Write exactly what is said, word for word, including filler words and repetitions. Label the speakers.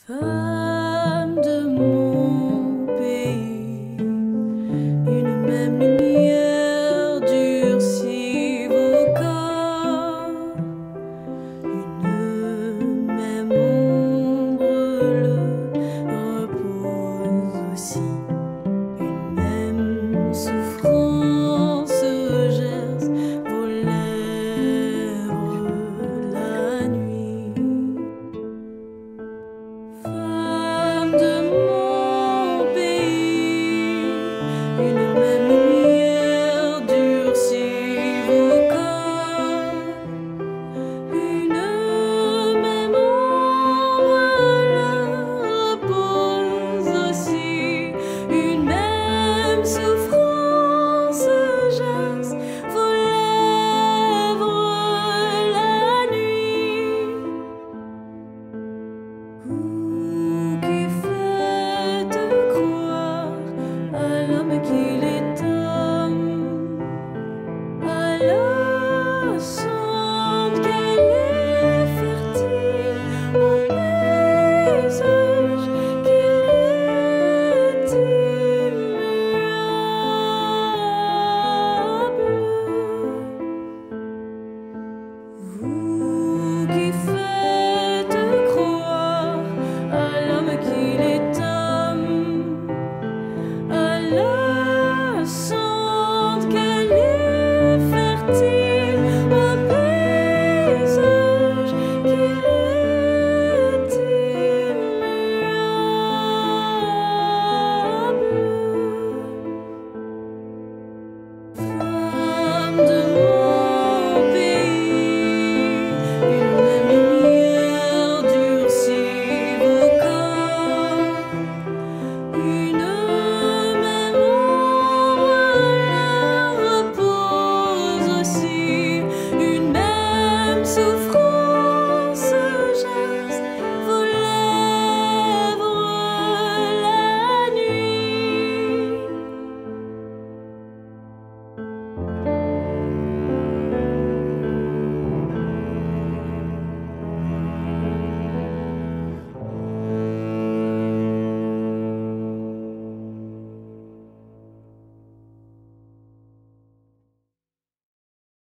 Speaker 1: Femmes de mon pays, une même lumière durcit vos corps, une même ombre le repose aussi, une même souffrance gerce vos lèvres la nuit. Femmes de mon pays, une même lumière durcit vos corps, une même ombre leur repose aussi, une même souffrance gerce vos lèvres la nuit.